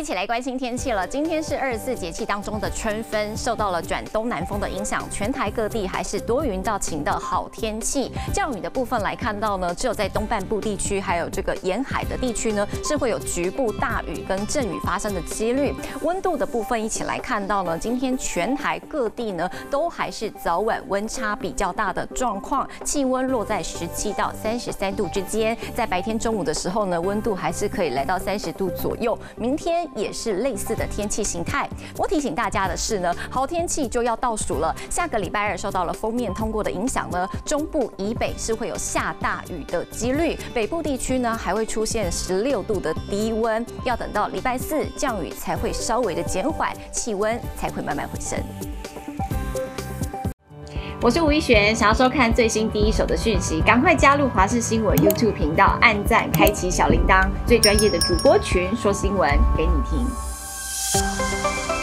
起来关心天气了。今天是24节气当中的春分，受到了转东南风的影响，全台各地还是多云到晴的好天气。降雨的部分来看到呢，只有在东半部地区还有这个沿海的地区呢，是会有局部大雨跟阵雨发生的几率。温度的部分一起来看到呢，今天全台各地呢都还是早晚温差比较大的状况，气温落在17到33度之间。在白天中午的时候呢，温度还是可以来到30度左右。明天也是类似的天气形态。我提醒大家的是呢，好天气就要倒数了。下个礼拜二受到了锋面通过的影响呢，中部以北是会有下大雨的几率，北部地区呢还会出现16度的低温，要等到礼拜4降雨才会稍微的减缓，气温才会慢慢回升。我是吴一璇，想要收看最新第一手的讯息，赶快加入华视新闻 YouTube 频道，按赞，开启小铃铛，最专业的主播群说新闻给你听。